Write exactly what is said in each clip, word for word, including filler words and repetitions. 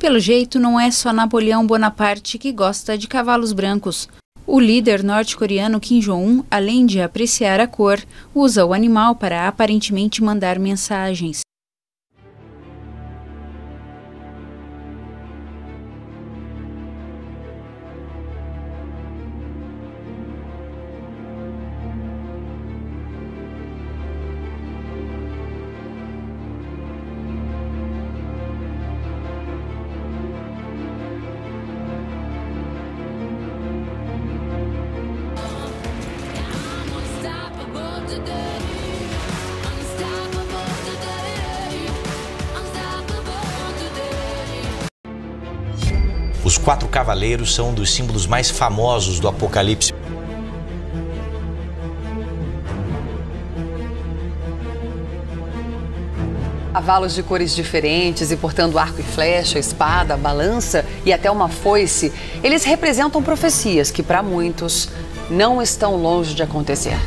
Pelo jeito, não é só Napoleão Bonaparte que gosta de cavalos brancos. O líder norte-coreano Kim Jong-un, além de apreciar a cor, usa o animal para aparentemente mandar mensagens. Os quatro cavaleiros são um dos símbolos mais famosos do Apocalipse. Cavalos de cores diferentes e portando arco e flecha, espada, balança e até uma foice, eles representam profecias que, para muitos, não estão longe de acontecer.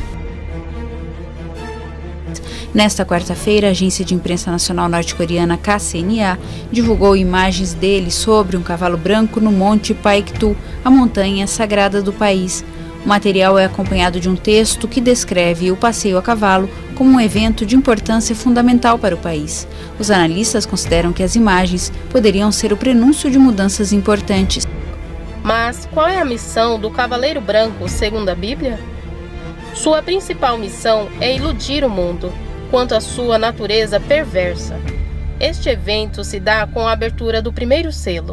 Nesta quarta-feira, a agência de imprensa nacional norte-coreana K C N A divulgou imagens dele sobre um cavalo branco no Monte Paektu, a montanha sagrada do país. O material é acompanhado de um texto que descreve o passeio a cavalo como um evento de importância fundamental para o país. Os analistas consideram que as imagens poderiam ser o prenúncio de mudanças importantes. Mas qual é a missão do Cavaleiro Branco, segundo a Bíblia? Sua principal missão é iludir o mundo quanto à sua natureza perversa. Este evento se dá com a abertura do primeiro selo.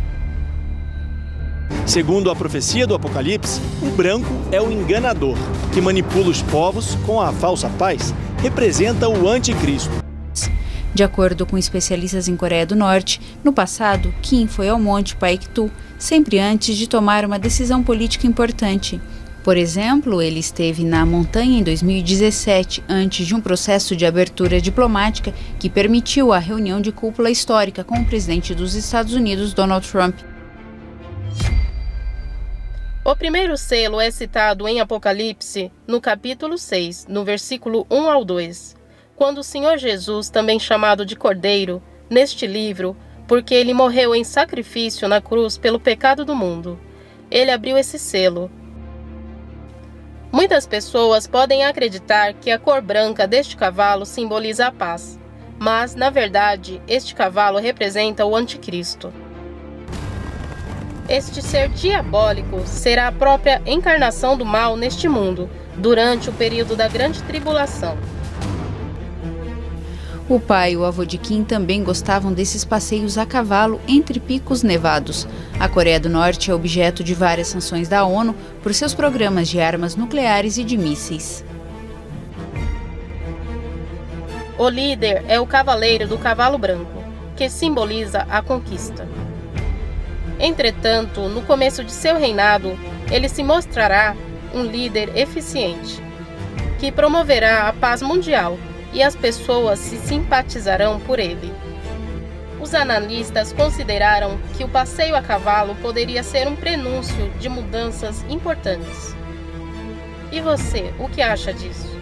Segundo a profecia do Apocalipse, o branco é o enganador, que manipula os povos com a falsa paz, representa o anticristo. De acordo com especialistas em Coreia do Norte, no passado, Kim foi ao Monte Paektu, sempre antes de tomar uma decisão política importante. Por exemplo, ele esteve na montanha em dois mil e dezessete, antes de um processo de abertura diplomática que permitiu a reunião de cúpula histórica com o presidente dos Estados Unidos, Donald Trump. O primeiro selo é citado em Apocalipse, no capítulo seis, no versículo um ao dois, quando o Senhor Jesus, também chamado de Cordeiro, neste livro, porque ele morreu em sacrifício na cruz pelo pecado do mundo, ele abriu esse selo. Muitas pessoas podem acreditar que a cor branca deste cavalo simboliza a paz, mas, na verdade, este cavalo representa o anticristo. Este ser diabólico será a própria encarnação do mal neste mundo, durante o período da grande tribulação. O pai e o avô de Kim também gostavam desses passeios a cavalo entre picos nevados. A Coreia do Norte é objeto de várias sanções da ONU por seus programas de armas nucleares e de mísseis. O líder é o cavaleiro do cavalo branco, que simboliza a conquista. Entretanto, no começo de seu reinado, ele se mostrará um líder eficiente, que promoverá a paz mundial e as pessoas se simpatizarão por ele. Os analistas consideraram que o passeio a cavalo poderia ser um prenúncio de mudanças importantes. E você, o que acha disso?